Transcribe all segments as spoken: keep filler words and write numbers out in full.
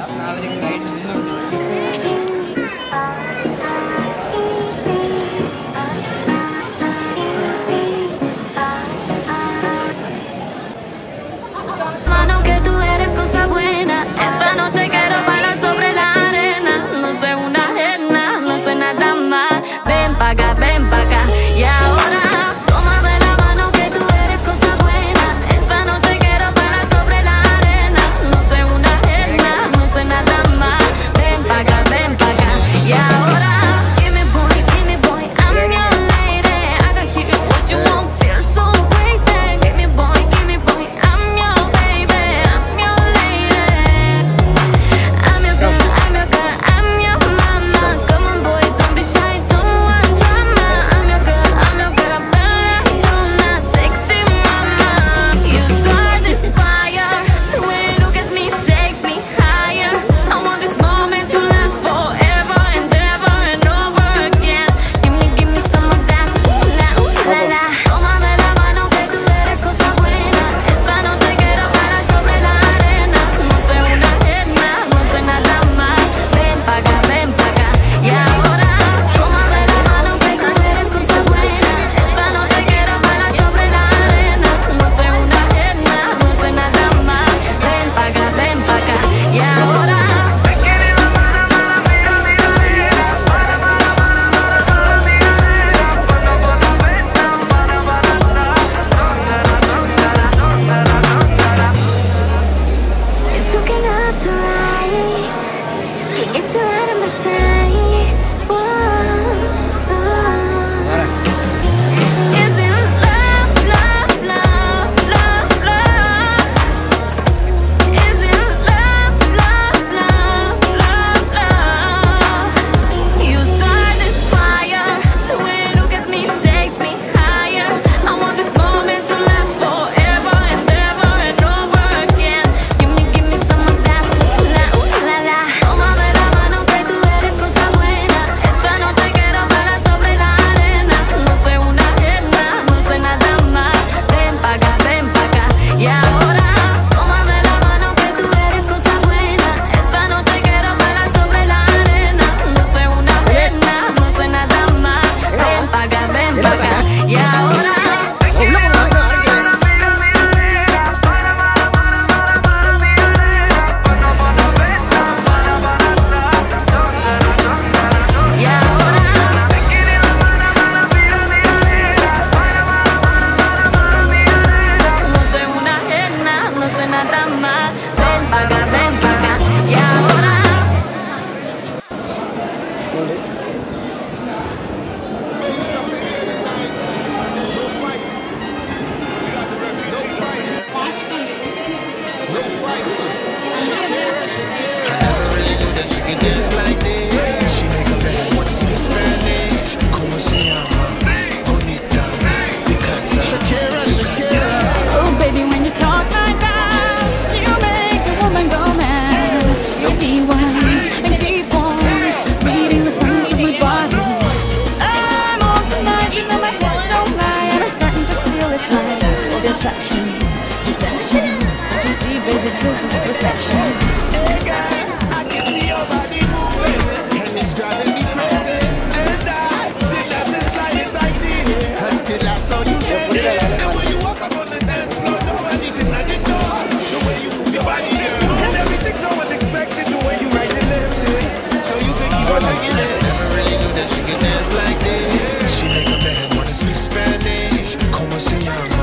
attraction, attention. Don't you see, baby, this is perfection. Hey girl, I can see your body moving, and it's driving me crazy. And I did not the slightest idea until I saw you dancing. And when you walk up on the dance floor, nobody did not ignore the way you move your body, and everything's so unexpected. The way you right and left it, so you think you gon' take it. Never really knew that she could dance like this. She make a man wanna speak Spanish. Como se llama?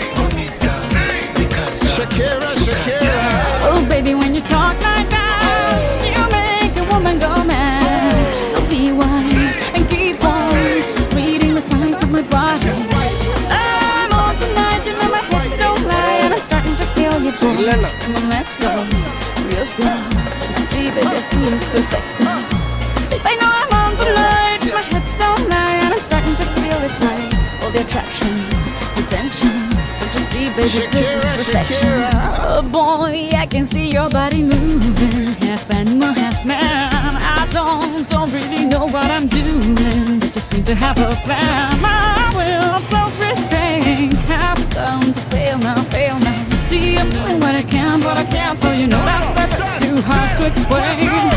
Shakira, Shakira. Oh, baby, when you talk like that, you make a woman go mad. So be wise and keep on reading the signs of my body. I'm on tonight, you know my hips don't lie, and I'm starting to feel you, boy. Come on, let's go real slow. Don't you see, baby, I see it's perfect. I know I'm on tonight, my hips don't lie, and I'm starting to feel it's right. All the attraction, the tension. See, baby, Shakira, this is perfection. Shakira. Oh boy, I can see your body moving, half animal, half man. I don't, don't really know what I'm doing, but just seem to have a plan. My will, self-restraint, have come to fail now, fail now. See, I'm doing what I can, but I can't, so you know that's a bit too too hard to explain.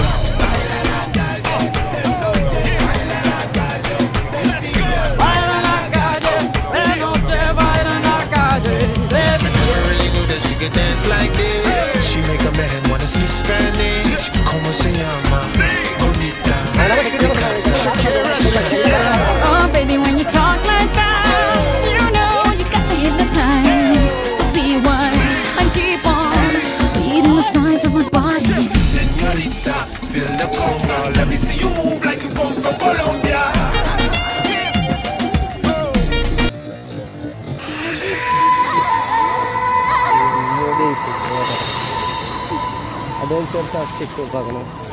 Can dance like this. She make a man wanna speak Spanish. Como se llama? Bonita. Oh, baby, when you talk like that, you know you got me hypnotized. So be wise and keep on beating the size of my body. Señorita, feel the conga. Let me see you move like you come from Colombia. Adventure sa TikTok ako, no?